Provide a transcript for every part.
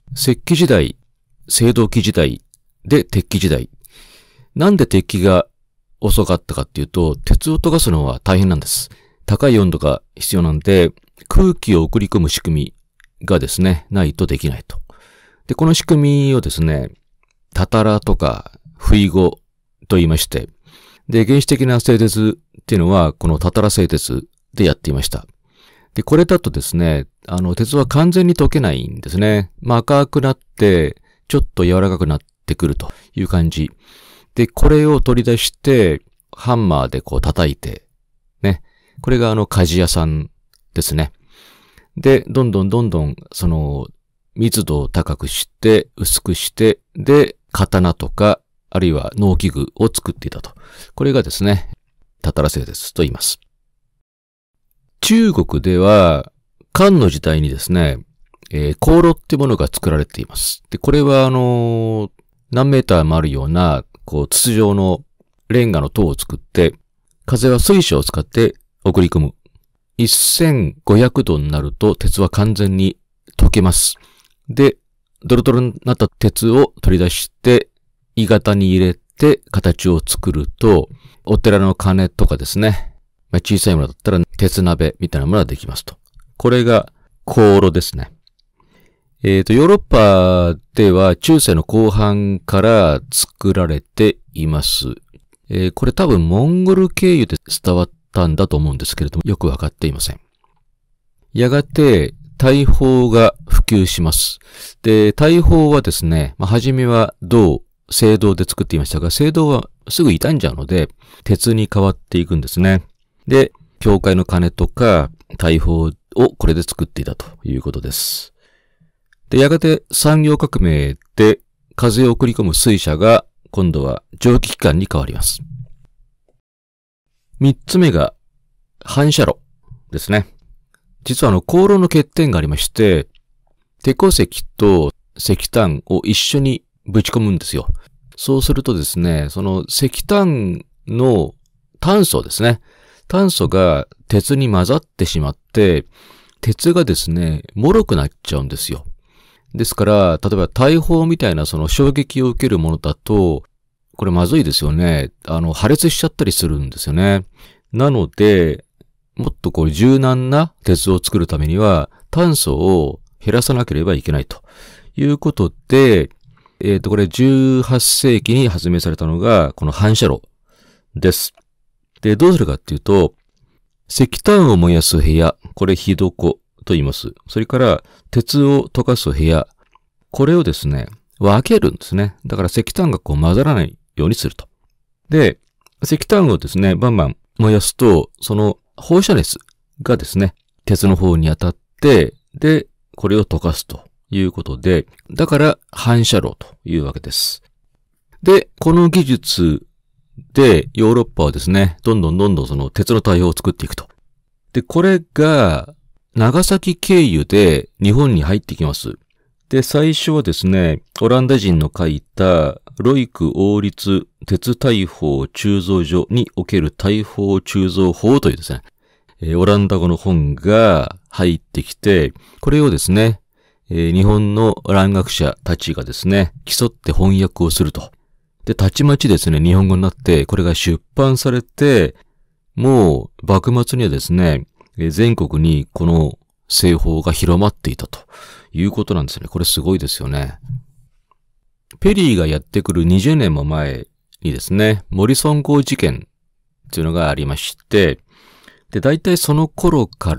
石器時代、青銅器時代で鉄器時代。なんで鉄器が遅かったかっていうと、鉄を溶かすのは大変なんです。高い温度が必要なんで、空気を送り込む仕組みがですね、ないとできないと。で、この仕組みをですね、たたらとか、ふいごと言いまして、で、原始的な製鉄っていうのは、このたたら製鉄でやっていました。で、これだとですね、鉄は完全に溶けないんですね。赤くなって、ちょっと柔らかくなってくるという感じ。で、これを取り出して、ハンマーでこう叩いて、ね。これが鍛冶屋さんですね。で、どんどん、密度を高くして、薄くして、で、刀とか、あるいは農機具を作っていたと。これがですね、たたら製鉄と言います。中国では、漢の時代にですね、香炉ってものが作られています。で、これは何メーターもあるような、筒状のレンガの塔を作って、風は水晶を使って送り込む。1500度になると鉄は完全に溶けます。で、ドロドロになった鉄を取り出して、鋳型に入れて形を作ると、お寺の鐘とかですね、小さいものだったら鉄鍋みたいなものができますと。これが香炉ですね。ヨーロッパでは中世の後半から作られています。これ多分モンゴル経由で伝わったんだと思うんですけれども、よくわかっていません。やがて大砲が普及します。で、大砲はですね、初めは銅、青銅で作っていましたが、青銅はすぐ傷んじゃうので、鉄に変わっていくんですね。で、教会の鐘とか大砲をこれで作っていたということです。で、やがて産業革命で風を送り込む水車が今度は蒸気機関に変わります。三つ目が反射炉ですね。実は香炉の欠点がありまして、鉄鉱石と石炭を一緒にぶち込むんですよ。そうするとですね、その石炭の炭素ですね。炭素が鉄に混ざってしまって、鉄がですね、脆くなっちゃうんですよ。ですから、例えば大砲みたいなその衝撃を受けるものだと、これまずいですよね。破裂しちゃったりするんですよね。なので、もっと柔軟な鉄を作るためには、炭素を減らさなければいけないということで、これ18世紀に発明されたのが、この反射炉です。で、どうするかっていうと、石炭を燃やす部屋、これ火床と言います。それから、鉄を溶かす部屋、これをですね、分けるんですね。だから石炭が混ざらないようにすると。で、石炭をですね、バンバン燃やすと、その放射熱がですね、鉄の方に当たって、で、これを溶かすということで、だから反射炉というわけです。で、この技術でヨーロッパはですね、どんどんその鉄の大砲を作っていくと。で、これが長崎経由で日本に入ってきます。で、最初はですね、オランダ人の書いたロイク王立鉄大砲鋳造所における大砲鋳造法というですね、オランダ語の本が入ってきて、これをですね、日本の蘭学者たちがですね、競って翻訳をすると。で、たちまちですね、日本語になって、これが出版されて、もう幕末にはですね、全国にこの製法が広まっていたということなんですね。これすごいですよね。ペリーがやってくる20年も前にですね、モリソン号事件っていうのがありまして、で、大体その頃から、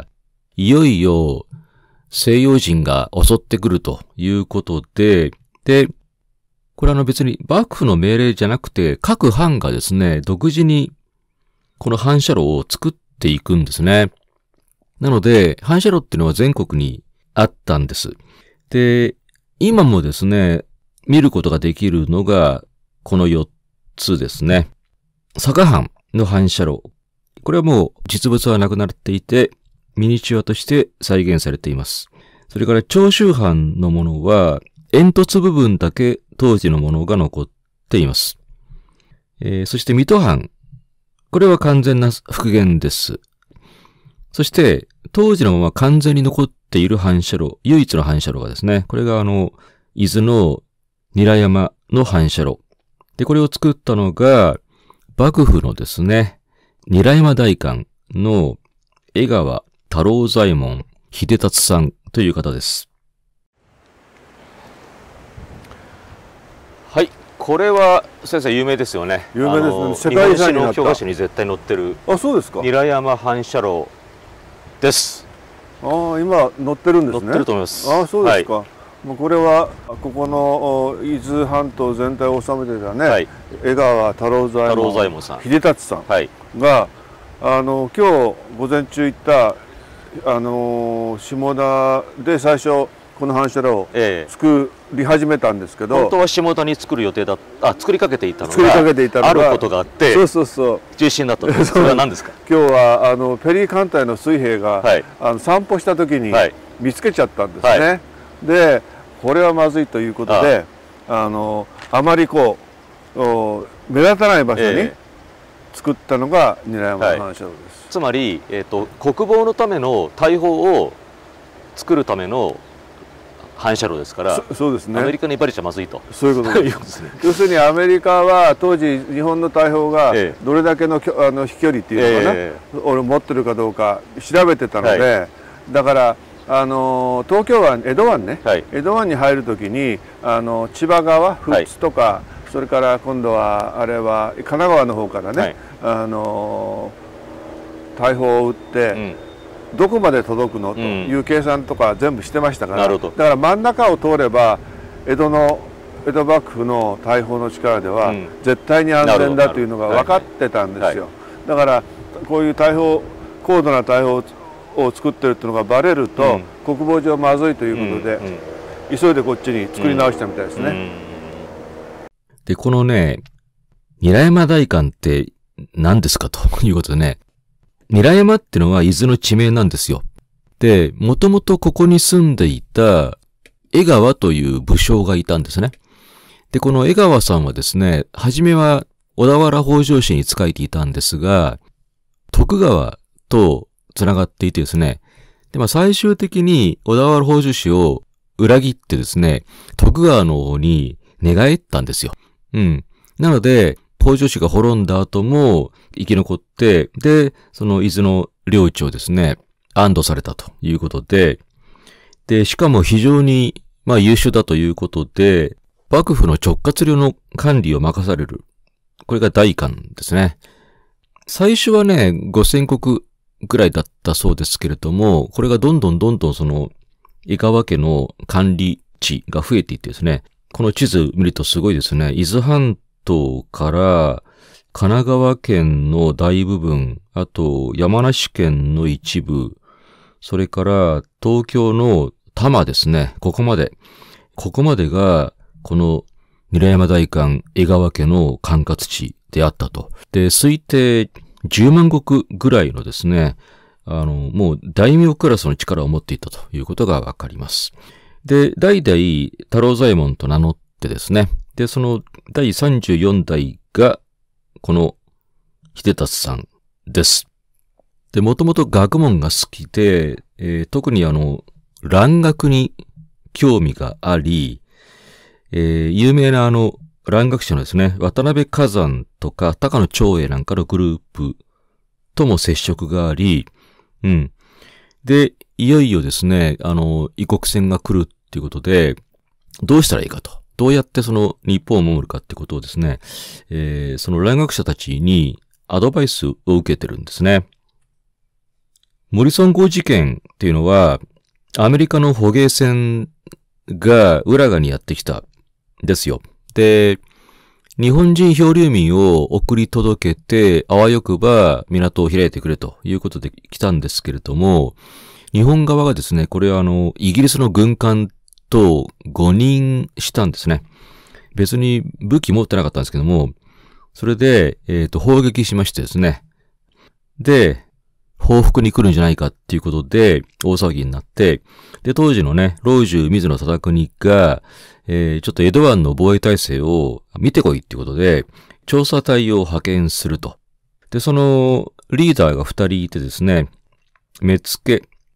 いよいよ西洋人が襲ってくるということで、で、これ別に幕府の命令じゃなくて、各藩がですね、独自にこの反射炉を作っていくんですね。なので、反射炉っていうのは全国にあったんです。で、今もですね、見ることができるのが、この4つですね。佐賀藩の反射炉。これはもう実物はなくなっていて、ミニチュアとして再現されています。それから長州藩のものは、煙突部分だけ当時のものが残っています。そして水戸藩。これは完全な復元です。そして、 当時のまま完全に残っている反射炉、唯一の反射炉がですね、これが伊豆の韮山の反射炉。で、これを作ったのが、幕府のですね、韮山代官の江川太郎左衛門秀達さんという方です。はい。これは先生有名ですよね。 有名ですね。世界遺産になった。 日本史の教科書に絶対載ってる。 あ、そうですか。 韮山反射炉です。 ああ、今載ってるんですね。 載ってると思います。 ああ、そうですか。はい、もうこれはここの伊豆半島全体を治めてたね、はい、江川太郎左衛門さん、秀達さんが、はい、今日午前中行った下田で最初この反射炉を作り始めたんですけど、 本当は下田に作る予定だ作りかけていたのがあることがあって、そう中止になったんです。それは何ですか？ 今日はペリー艦隊の水兵が、はい、散歩した時に見つけちゃったんですね。はい、でこれはまずいということで、あまりこう目立たない場所に作ったのが韮山反射炉です。 つまり、国防のための大砲を作るための反射炉ですから、 そうですね。 アメリカにバレちゃまずいと。 そういうことです。要するにアメリカは当時日本の大砲がどれだけの飛距離っていうのかな、持ってるかどうか調べてたので、だから東京湾、江戸湾ね、はい、江戸湾に入るときに千葉川、富津とか、はい、それから今度はあれは神奈川の方からね、はい、大砲を撃って、どこまで届くのという計算とか全部してましたから、だから真ん中を通れば江戸幕府の大砲の力では絶対に安全だというのが分かってたんですよ。だからこういう高度な大砲を作ってるっていうのがバレると、国防上まずいということで、急いでこっちに作り直したみたいですね。 で、このね、韮山代官って何ですかということでね、韮山ってのは伊豆の地名なんですよ。で、もともとここに住んでいた江川という武将がいたんですね。で、この江川さんはですね、はじめは小田原北条氏に仕えていたんですが、徳川と繋がっていてですね、で、最終的に小田原北条氏を裏切ってですね、徳川の方に寝返ったんですよ。なので、北条氏が滅んだ後も生き残って、で、その伊豆の領地をですね、安堵されたということで、で、しかも非常に、優秀だということで、幕府の直轄領の管理を任される。これが代官ですね。最初はね、5000石ぐらいだったそうですけれども、これがどんどんその、江川家の管理地が増えていってですね、この地図見るとすごいですね、伊豆半島から神奈川県の大部分、あと山梨県の一部、それから東京の多摩ですね、ここまでがこの韮山代官江川家の管轄地であったと。で、推定10万石ぐらいのですね、もう大名クラスの力を持っていたということがわかります。で、代々太郎左衛門と名乗ってですね、で、その第34代がこの秀達さんです。で、もともと学問が好きで、特に蘭学に興味があり、有名な蘭学者のですね、渡辺崋山とか高野長英なんかのグループとも接触があり、で、いよいよですね、異国船が来るっていうことで、どうしたらいいかと。どうやってその日本を守るかってことをですね、その蘭学者たちにアドバイスを受けてるんですね。モリソン号事件っていうのは、アメリカの捕鯨船が浦賀にやってきたんですよ。で、日本人漂流民を送り届けて、あわよくば港を開いてくれということで来たんですけれども、日本側がですね、これはイギリスの軍艦と誤認したんですね。別に武器持ってなかったんですけども、それで、砲撃しましてですね。で、報復に来るんじゃないかっていうことで、大騒ぎになって、で、当時のね、老中水野忠国が、ちょっと江戸湾の防衛体制を見てこいっていうことで、調査隊を派遣すると。で、そのリーダーが2人いてですね、目付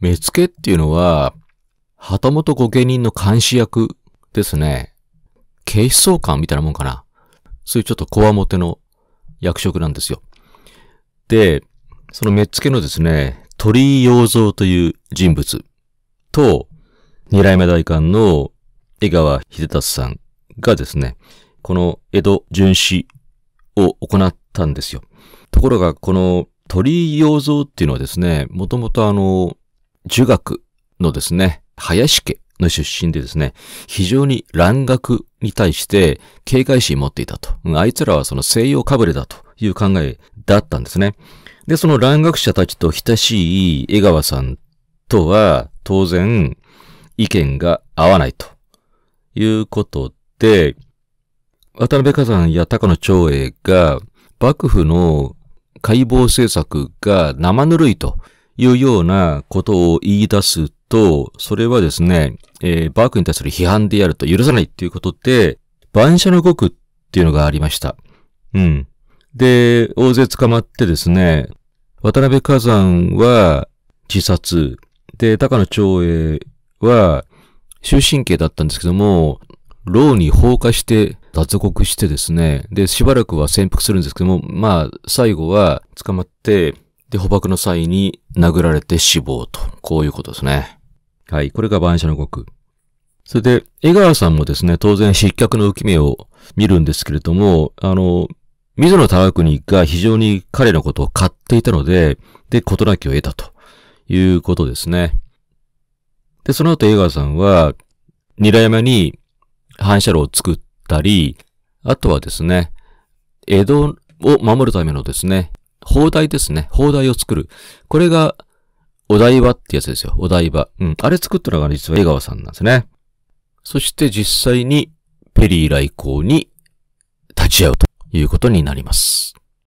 目付っていうのは、旗本御家人の監視役ですね。警視総監みたいなもんかな。そういうちょっとこわもての役職なんですよ。で、その目付のですね、鳥居洋蔵という人物と、二代目代官の江川秀達さんがですね、この江戸巡視を行ったんですよ。ところが、この鳥居洋蔵っていうのはですね、もともと儒学のですね、林家の出身でですね、非常に蘭学に対して警戒心を持っていたと。あいつらはその西洋かぶれだという考えだったんですね。で、その蘭学者たちと親しい江川さんとは当然意見が合わないということで、渡辺崋山や高野長英が幕府の解剖政策が生ぬるいというようなことを言い出すと、それはですね、幕府に対する批判であると許さないっていうことで、蛮社の獄っていうのがありました。うん。で、大勢捕まってですね、渡辺崋山は自殺、で、高野長英は終身刑だったんですけども、牢に放火して脱獄してですね、で、しばらくは潜伏するんですけども、まあ、最後は捕まって、で、捕獲の際に殴られて死亡と、こういうことですね。はい、これが蛮社の獄。それで、江川さんもですね、当然失脚の浮き目を見るんですけれども、水野忠邦が非常に彼のことを買っていたので、で、事なきを得たということですね。で、その後江川さんは、韮山に反射炉を作ったり、あとはですね、江戸を守るためのですね、砲台ですね。砲台を作る。これが、お台場ってやつですよ。お台場。うん。あれ作ったのが実は江川さんなんですね。そして実際に、ペリー来航に立ち会うということになります。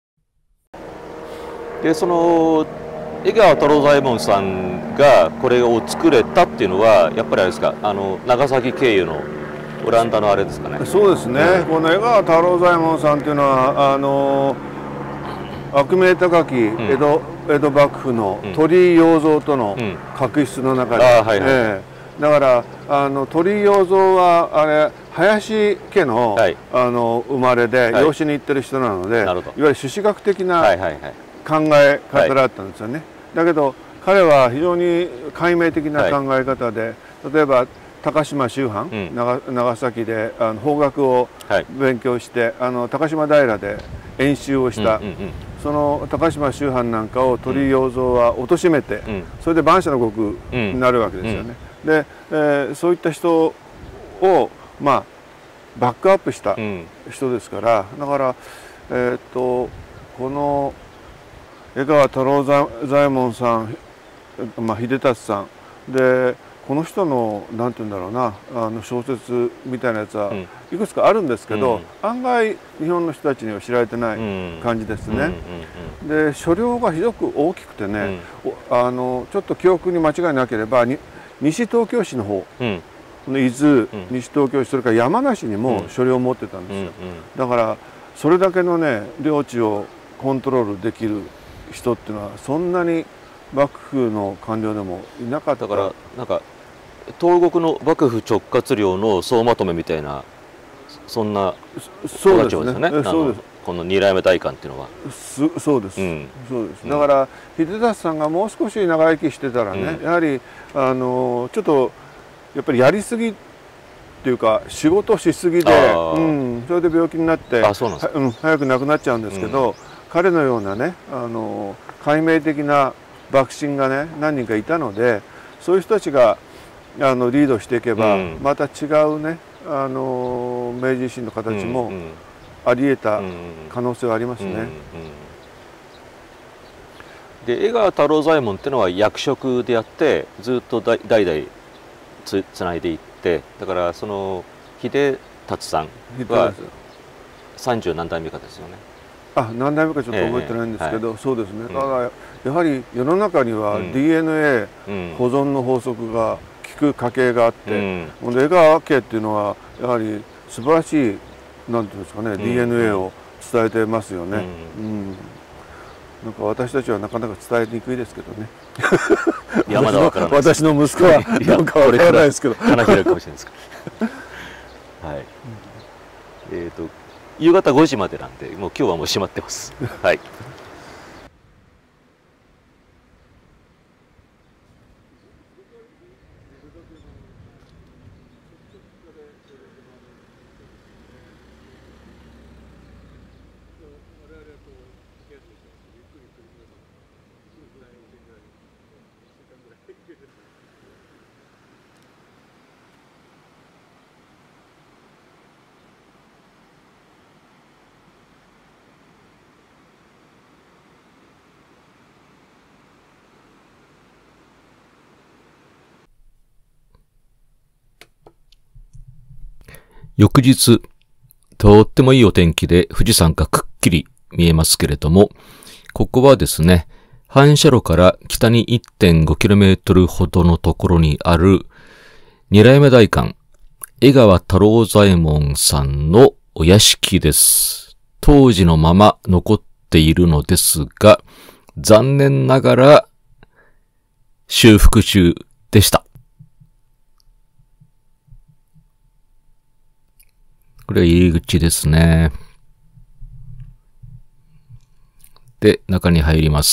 で、その、江川太郎左衛門さんがこれを作れたっていうのは、やっぱりあれですか、長崎経由のオランダのあれですかね。 そうですね。この江川太郎左衛門さんっていうのは、悪名高き江戸幕府の鳥居洋蔵との確執の中で、だから鳥居洋蔵はあれ林家の、生まれで養子に行ってる人なので、いわゆる朱子学的な考え方だったんですよね。だけど彼は非常に解明的な考え方で、例えば高島秋帆、長崎で法学を勉強して、高島平で演習をした。その高島秋帆なんかを鳥居洋蔵は貶めて、それで蛮社の獄になるわけですよね。で、そういった人をまあバックアップした人ですから、だからこの江川太郎左衛門さん、秀達さんで、この人のなんて言うんだろうな、小説みたいなやつはいくつかあるんですけど、案外日本の人たちには知られてない感じですね。で、所領がひどく大きくてね、ちょっと記憶に間違いなければ西東京市の方、伊豆、西東京市、それから山梨にも所領を持ってたんですよ。だからそれだけのね領地をコントロールできる人っていうのはそんなに幕府の官僚でもいなかった。 だからなんか東国の幕府直轄領の総まとめみたいな、そんな人たちですよね。この二代目代官っていうのは。 そうです。そうです。だから秀達さんがもう少し長生きしてたらね、やはりちょっとやっぱりやりすぎっていうか仕事しすぎで、それで病気になって早く亡くなっちゃうんですけど、彼のようなね解明的な幕臣がね何人かいたので、そういう人たちがリードしていけば、また違うね明治維新の形もあり得た可能性はありますね。 で、江川太郎左衛門っていうのは役職であって、ずっと代々つないでいって、だからその秀達さんは30何代目かですよね。 何代目かちょっと覚えてないんですけど、そうですね。だからやはり世の中には DNA 保存の法則が効く家系があって、江川家っていうのはやはり素晴らしいなんていうんですかね、DNA を伝えてますよね。 なんか私たちはなかなか伝えにくいですけどね。 いやまだわからない。 私の息子はなんかわからないですけど。 花開くかもしれないですから。はい。夕方5時までなんで、もう今日はもう閉まってます。はい。翌日、とってもいいお天気で富士山がくっきり見えますけれども、ここはですね、反射炉から北に 1.5km ほどのところにある二代目代官、江川太郎左衛門さんのお屋敷です。当時のまま残っているのですが、残念ながら修復中でした。これは入り口ですね。で、中に入ります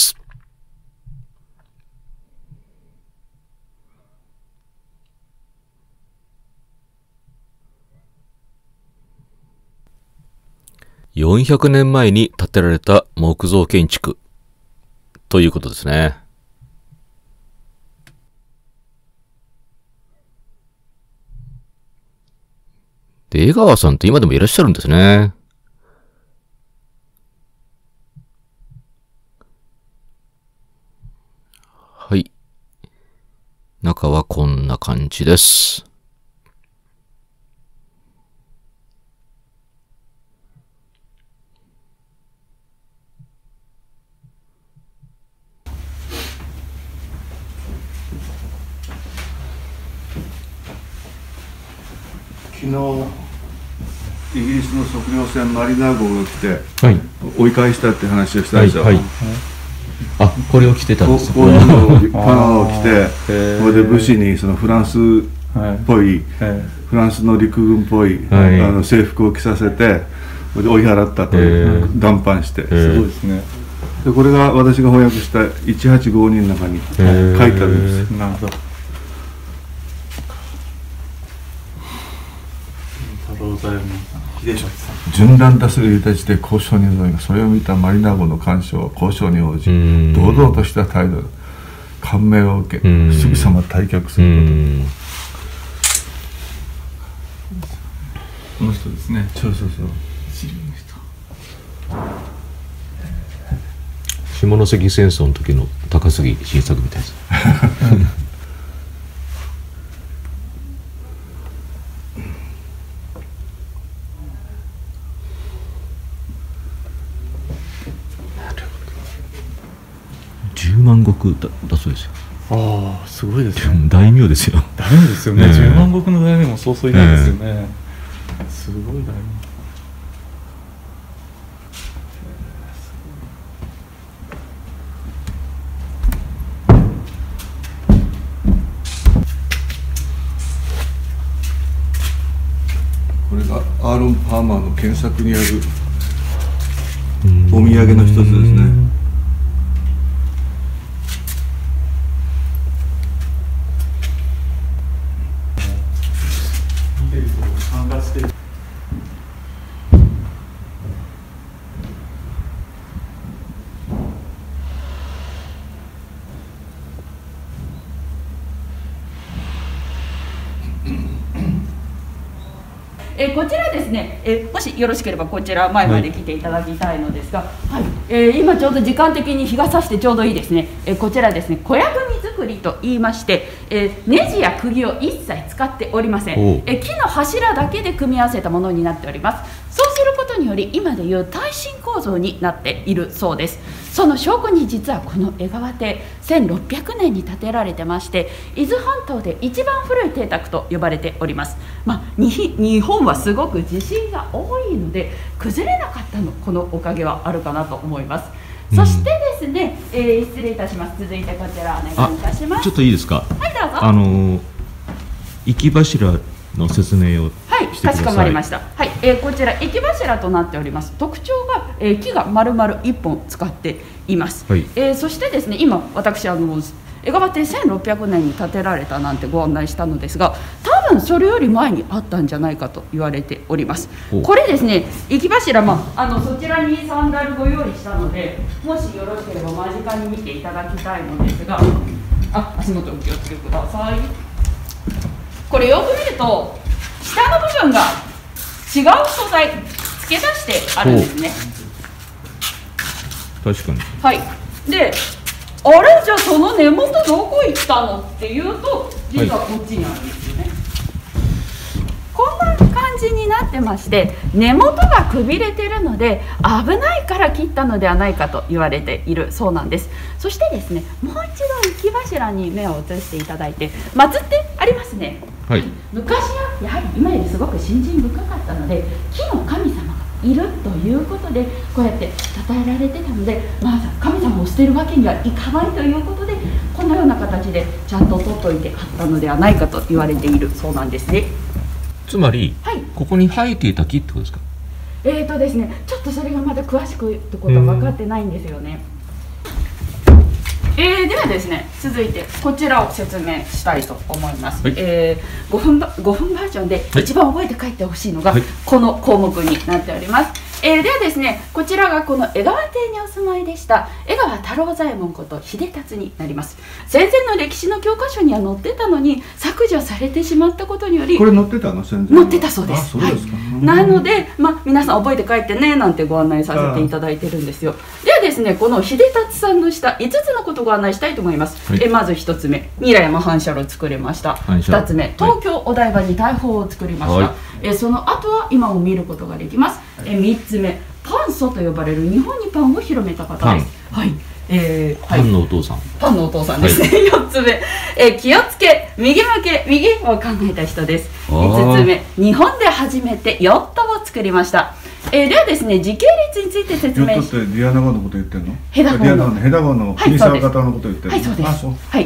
。400年前に建てられた木造建築ということですね。で、江川さんって今でもいらっしゃるんですね。はい。中はこんな感じです。 昨日イギリスの測量船マリナー号が来て、 はい、 追い返したって話をしたでしょ。 はいはい、あ、これを着てたんですか。 こういうのをパナを着て、それで武士にそのフランスっぽい、フランスの陸軍っぽい、制服を着させて、それで追い払ったと談判して、 すごいですね。 でこれが私が翻訳した1852の中に書いてあるんです。 なるほど。 順乱多する人たちで交渉に臨み、それを見たマリナー号の官将は交渉に応じ、堂々とした態度で感銘を受け、すぐさま退却するこの人ですね。 そうそうそう。 下関戦争の時の高杉晋作みたいです。10万石だそうですよ。 ああ、すごいですね。 大名ですよ。 大名ですよね。10万石の大名もそうそういないですよね。すごい大名。 これがアーロン・パーマーの検索にあるお土産の一つですね。 こちらですね、もしよろしければこちら前まで来ていただきたいのですが、今ちょうど時間的に日が差してちょうどいいですね。こちらですね、小屋組作りと言いまして、ネジや釘を一切使っておりません。木の柱だけで組み合わせたものになっております。そうすることにより今でいう耐震構造になっているそうです。その証拠に実はこの江川邸1600年に建てられてまして、伊豆半島で一番古い邸宅と呼ばれております。日本はすごく地震が多いので崩れなかったのこのおかげはあるかなと思います。 そしてですね、失礼いたします。続いてこちらお願いいたします。 ちょっといいですか。 はい、どうぞ。 行き柱の説明をはい、かしこまりました。はい、こちら行き柱となっております。特徴が、木が丸々1本使っています。はい、そしてですね、今私江川邸1600年に建てられたなんてご案内したのですが、多分それより前にあったんじゃないかと言われております。これですね、行き柱、そちらにサンダルご用意したので、もしよろしければ間近に見ていただきたいのですが、足元お気をつけください。これよく見ると下の部分が違う素材付け出してあるんですね。 確かに。 はい。で、あれじゃあその根元どこ行ったのっていうと、実はこっちにあるんですよね。こんな感じになってまして、根元がくびれてるので危ないから切ったのではないかと言われているそうなんです。そしてですね、もう一度行き柱に目を移していただいて、祀ってありますね。はい、昔はやはり今よりすごく信心深かったので、木の神様がいるということでこうやって称えられてたので、神様を捨てるわけにはいかないということで、このような形でちゃんと取っておいてあったのではないかと言われているそうなんですね。 つまり、はい、ここに生えていた木ってことですか。 ですね、ちょっとそれがまだ詳しくってことは分かってないんですよね。ではですね、続いてこちらを説明したいと思います。はい、5分バージョンで一番覚えて帰ってほしいのが、この項目になっております。ではですね、こちらがこの江川邸にお住まいでした江川太郎左衛門こと秀達になります。戦前の歴史の教科書には載ってたのに削除されてしまったことにより、 これ載ってたの？戦前載ってたそうです。なので、皆さん覚えて帰ってねなんてご案内させていただいてるんですよ。ではですね、この秀達さんの下5つのことをご案内したいと思います。まず1つ目、韮山反射炉を作れました。2つ目、東京お台場に大砲を作りました。その後は今も見ることができます。3つ目、パン祖と呼ばれる日本にパンを広めた方です。はい、 パンのお父さん。 パンのお父さんですね。4つ目、気をつけ右向け右を考えた人です。5つ目、日本で初めてヨットを作りました。ではですね、時系列について説明し。ヨットってディアナ号のこと言ってるの？ ヘダ号の国沢型のこと言ってるの？ はい、そうです。はい、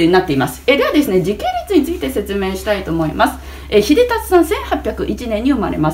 なっています。ではですね、時系列について説明したいと思います。秀達さん1801年に生まれます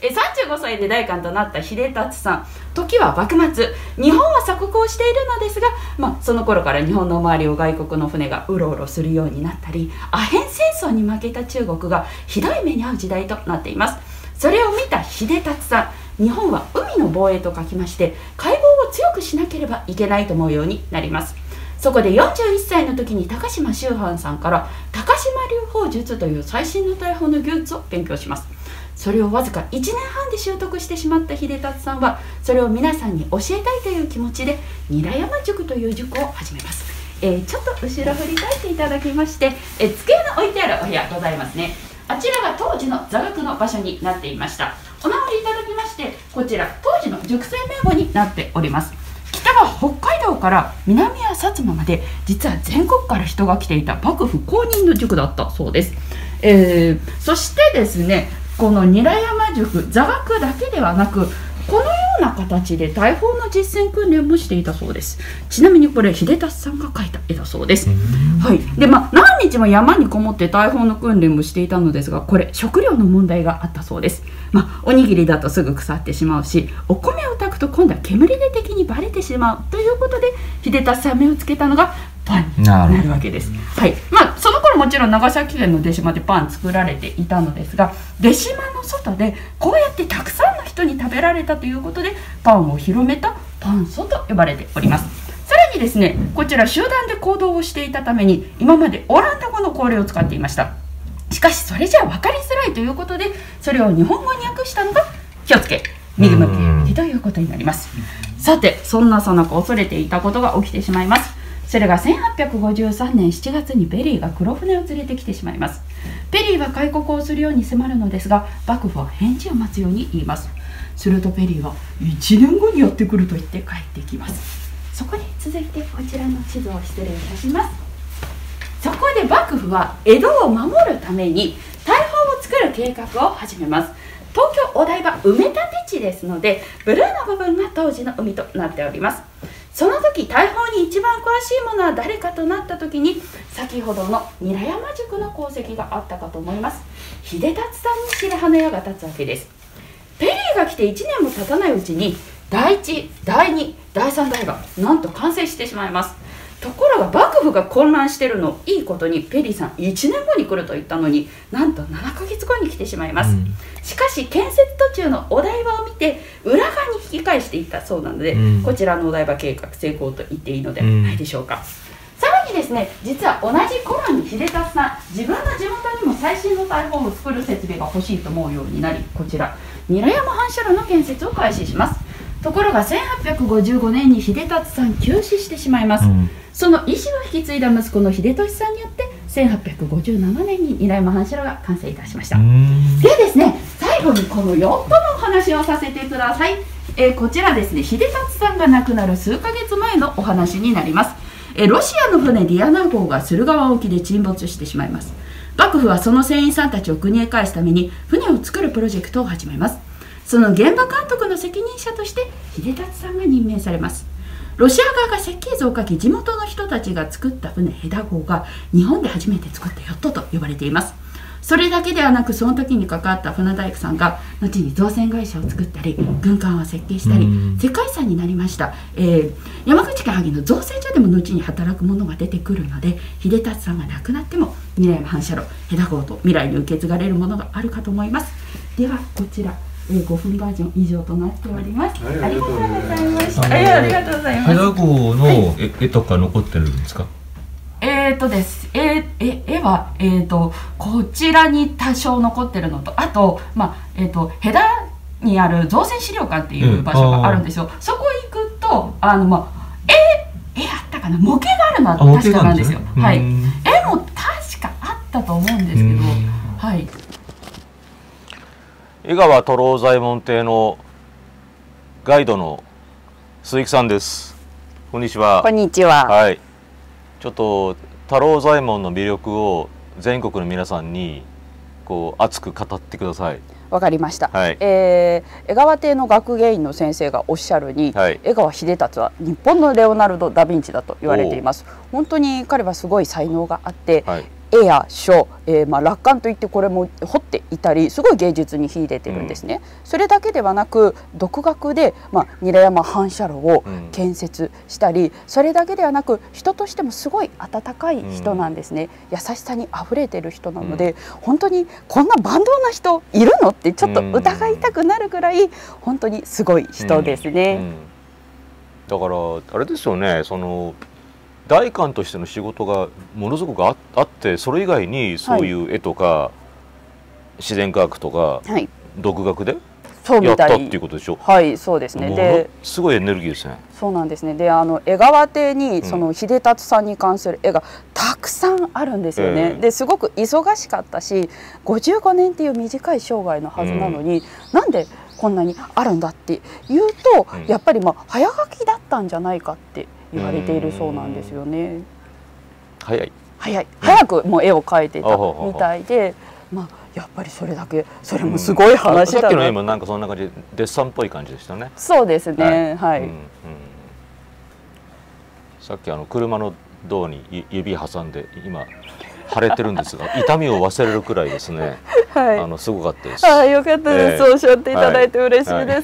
。35歳で代官となった秀達さん、時は幕末、日本は鎖国をしているのですが、その頃から日本の周りを外国の船がうろうろするようになったり、アヘン戦争に負けた中国がひどい目に遭う時代となっています。それを見た秀達さん、日本は海の防衛と書きまして、海防を強くしなければいけないと思うようになります。そこで41歳の時に高島秋帆さんから高島流砲術という最新の大砲の技術を勉強します。それをわずか1年半で習得してしまった秀達さんは、それを皆さんに教えたいという気持ちで韮山塾という塾を始めます。ちょっと後ろ振り返っていただきまして、机の置いてあるお部屋ございますね。あちらが当時の座学の場所になっていました。お直りいただきまして、こちら当時の塾生名簿になっております。北は北海道から南は薩摩まで、実は全国から人が来ていた幕府公認の塾だったそうです。そしてですね、この韮山塾、座学だけではなく、このような形で大砲の実践訓練もしていたそうです。ちなみにこれ秀達さんが描いた絵だそうです。はい。で、何日も山にこもって大砲の訓練もしていたのですが、これ食料の問題があったそうです。おにぎりだとすぐ腐ってしまうし、お米を炊くと今度は煙で敵にバレてしまうということで、秀達さん目をつけたのがパンになるわけです。はい。その頃もちろん長崎県の出島でパン作られていたのですが、出島の外でこうやってたくさんの人に食べられたということで、パンを広めたパン祖と呼ばれております。さらにですね、こちら集団で行動をしていたために、今までオランダ語の口令を使っていました。しかしそれじゃ分かりづらいということで、それを日本語に訳したのが気をつけ右向け右ということになります。さて、そんなさなか恐れていたことが起きてしまいます。それが1853年7月にペリーが黒船を連れてきてしまいます。ペリーは開国をするように迫るのですが、幕府は返事を待つように言います。するとペリーは1年後にやってくると言って帰ってきます。そこに続いてこちらの地図を失礼いたします。そこで幕府は江戸を守るために大砲を作る計画を始めます。東京お台場埋め立て地ですので、ブルーの部分が当時の海となっております。 その時大砲に一番詳しい者は誰かとなった時に、先ほどの韮山塾の功績があったかと思います。秀達さんに白羽の矢が立つわけです。ペリーが来て1年も経たないうちに第1、第2、第3代がなんと完成してしまいます。ところが幕府が混乱してるのをいいことに、ペリーさん1年後に来ると言ったのに、なんと7ヶ月後に来てしまいます。しかし建設途中のお台場を見て裏側に引き返していったそうなので、こちらのお台場計画成功と言っていいのではないでしょうか。さらにですね、実は同じ頃に秀達さん、自分の地元にも最新の大砲を作る設備が欲しいと思うようになり、こちら韮山反射炉の建設を開始します。ところが1855年に秀達さん急死してしまいます。その意思を引き継いだ息子の秀俊さんによって1857年に韮山反射炉が完成いたしました。でですね、最後にこのヨットのお話をさせてください。こちらですね、秀達さんが亡くなる数ヶ月前のお話になります。ロシアの船ディアナ号が駿河湾沖で沈没してしまいます。幕府はその船員さんたちを国へ返すために船を作るプロジェクトを始めます。その現場監督の責任者として秀達さんが任命されます。ロシア側が設計図を書き、地元の人たちが作った船ヘダ号が日本で初めて作ったヨットと呼ばれています。それだけではなく、その時に関わった船大工さんが後に造船会社を作ったり軍艦を設計したり世界遺産になりました、山口県萩の造船所でも後に働くものが出てくるので、秀達さんが亡くなっても韮山反射炉ヘダ号と未来に受け継がれるものがあるかと思います。ではこちら5分バージョン以上となっております。ありがとうございました。ありがとうございます。 ヘダ号の絵とか残ってるんですか？ です。絵はこちらに多少残ってるのと、あとヘダにある造船資料館っていう場所があるんですよ。そこ行くと絵あったかな、模型があるのは確かなんですよ。はい。絵も確かあったと思うんですけど、はい。 江川太郎左衛門邸のガイドの鈴木さんです。こんにちは。 こんにちは。 はい。ちょっと太郎左衛門の魅力を全国の皆さんにこう熱く語ってください。 わかりました。 はい。 江川邸の学芸員の先生がおっしゃるに、 はい、 江川秀達は日本のレオナルド・ダ・ヴィンチだと言われています。本当に彼はすごい才能があって、はい、絵や書、落款といってこれも彫っていたり、すごい芸術に秀でてるんですね。それだけではなく独学で、韮山反射炉を建設したり、それだけではなく人としてもすごい温かい人なんですね。優しさにあふれてる人なので、本当にこんな万能な人いるのってちょっと疑いたくなるぐらい本当にすごい人ですね。 だからあれですよね、その大官としての仕事がものすごくあって、それ以外にそういう絵とか自然科学とか独学でやったっていうことでしょ。 はい、そうですね。 ですごいエネルギーですね。 そうなんですね。で、江川邸にその秀達さんに関する絵がたくさんあるんですよね。ですごく忙しかったし、55年っていう短い生涯のはずなのに、なんでこんなにあるんだっていうと、やっぱり早書きだったんじゃないかって言われているそうなんですよね。早くもう絵を描いてたみたいで、やっぱりそれだけ、それもすごい話だな。 さっきの絵もなんかそんな感じでデッサンっぽい感じでしたね。 そうですね。はい。 さっき車の胴に指挟んで今腫れてるんですが、痛みを忘れるくらいですね。はい。すごかったです。 ああ、よかったです。おっしゃっていただいて嬉しいです。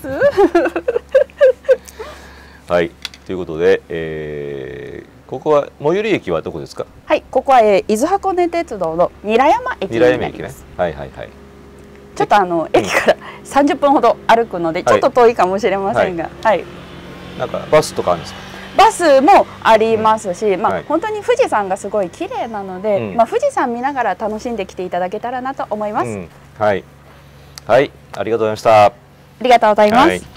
はい。ということで、ここは最寄り駅はどこですか？ はい、ここは伊豆箱根鉄道の韮山駅になります。 はいはいはい。 ちょっと駅から30分ほど歩くのでちょっと遠いかもしれませんが、はい。 なんかバスとかあるんですか？ バスもありますし、本当に富士山がすごい綺麗なので、富士山見ながら楽しんできていただけたらなと思います。 はいはい、ありがとうございました。 ありがとうございます。